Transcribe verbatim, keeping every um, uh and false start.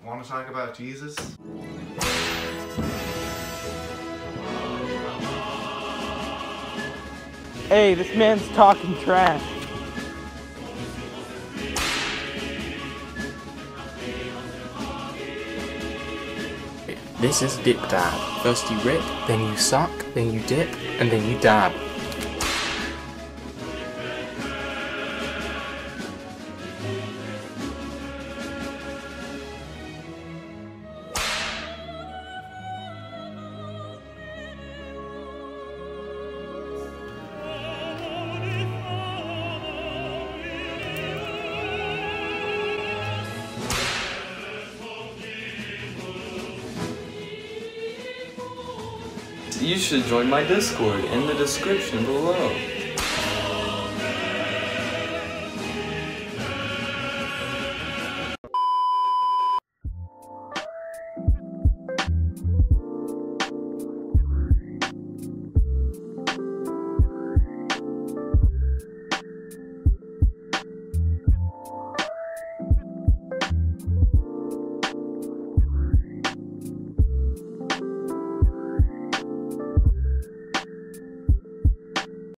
Want to talk about Jesus? Hey, this man's talking trash. This is dip dab. First you rip, then you suck, then you dip, and then you dab. You should join my Discord in the description below.